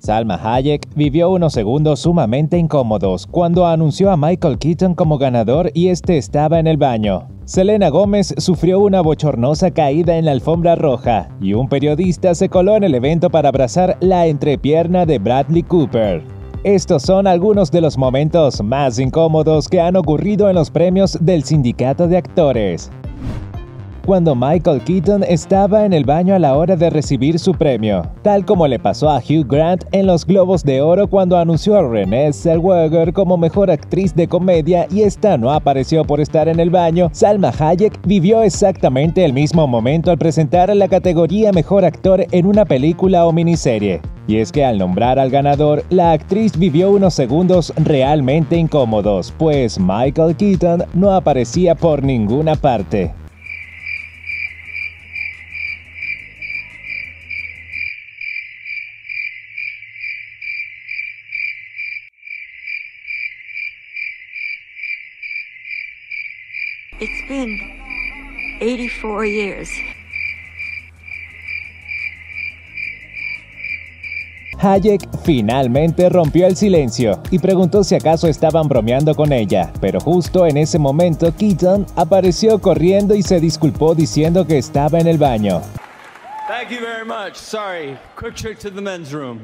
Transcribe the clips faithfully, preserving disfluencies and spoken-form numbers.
Salma Hayek vivió unos segundos sumamente incómodos cuando anunció a Michael Keaton como ganador y este estaba en el baño. Selena Gomez sufrió una bochornosa caída en la alfombra roja y un periodista se coló en el evento para abrazar la entrepierna de Bradley Cooper. Estos son algunos de los momentos más incómodos que han ocurrido en los premios del Sindicato de Actores. Cuando Michael Keaton estaba en el baño a la hora de recibir su premio, tal como le pasó a Hugh Grant en los Globos de Oro cuando anunció a Renée Zellweger como mejor actriz de comedia y esta no apareció por estar en el baño, Salma Hayek vivió exactamente el mismo momento al presentar la categoría Mejor Actor en una película o miniserie. Y es que al nombrar al ganador, la actriz vivió unos segundos realmente incómodos, pues Michael Keaton no aparecía por ninguna parte. It's been eighty-four years. Hayek finalmente rompió el silencio y preguntó si acaso estaban bromeando con ella, pero justo en ese momento Keaton apareció corriendo y se disculpó diciendo que estaba en el baño. Thank you very much. Sorry. Quick trip to the men's room.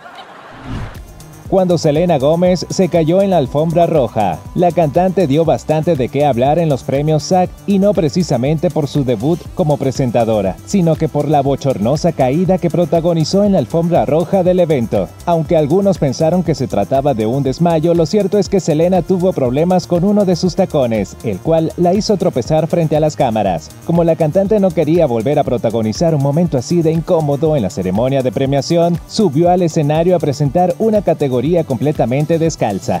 Cuando Selena Gomez se cayó en la alfombra roja, la cantante dio bastante de qué hablar en los premios SAG y no precisamente por su debut como presentadora, sino que por la bochornosa caída que protagonizó en la alfombra roja del evento. Aunque algunos pensaron que se trataba de un desmayo, lo cierto es que Selena tuvo problemas con uno de sus tacones, el cual la hizo tropezar frente a las cámaras. Como la cantante no quería volver a protagonizar un momento así de incómodo en la ceremonia de premiación, subió al escenario a presentar una categoría completamente descalza.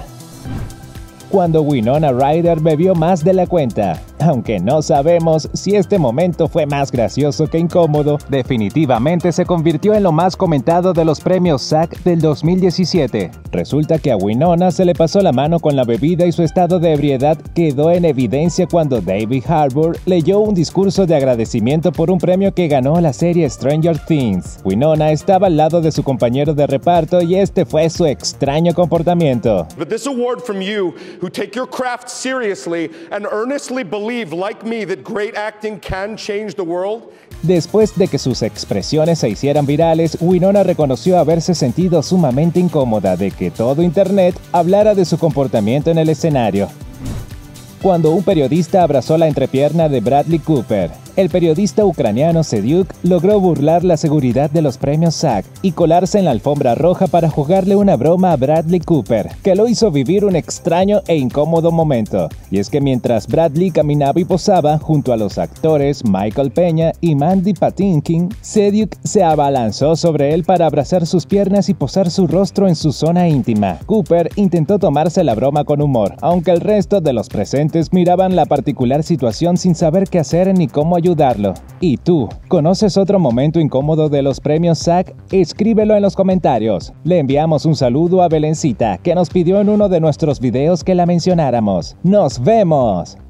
Cuando Winona Ryder bebió más de la cuenta. Aunque no sabemos si este momento fue más gracioso que incómodo, definitivamente se convirtió en lo más comentado de los premios SAG del dos mil diecisiete. Resulta que a Winona se le pasó la mano con la bebida y su estado de ebriedad quedó en evidencia cuando David Harbour leyó un discurso de agradecimiento por un premio que ganó la serie Stranger Things. Winona estaba al lado de su compañero de reparto y este fue su extraño comportamiento. But this award from you who take your craft seriously and earnestly believe like me that great acting can change the world. Después de que sus expresiones se hicieran virales, Winona reconoció haberse sentido sumamente incómoda de que todo internet hablara de su comportamiento en el escenario. Cuando un periodista abrazó la entrepierna de Bradley Cooper, el periodista ucraniano Sedyuk logró burlar la seguridad de los premios SAG y colarse en la alfombra roja para jugarle una broma a Bradley Cooper, que lo hizo vivir un extraño e incómodo momento. Y es que mientras Bradley caminaba y posaba junto a los actores Michael Peña y Mandy Patinkin, Sedyuk se abalanzó sobre él para abrazar sus piernas y posar su rostro en su zona íntima. Cooper intentó tomarse la broma con humor, aunque el resto de los presentes miraban la particular situación sin saber qué hacer ni cómo ayudarlo. ¿Y tú, conoces otro momento incómodo de los premios SAG? Escríbelo en los comentarios. Le enviamos un saludo a Belencita, que nos pidió en uno de nuestros videos que la mencionáramos. ¡Nos vemos!